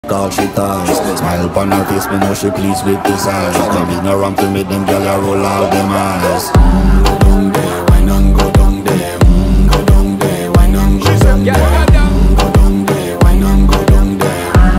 all she ties. Smile upon her face, me know she pleased with this eyes. Come in around to make them gyal a roll out them eyes.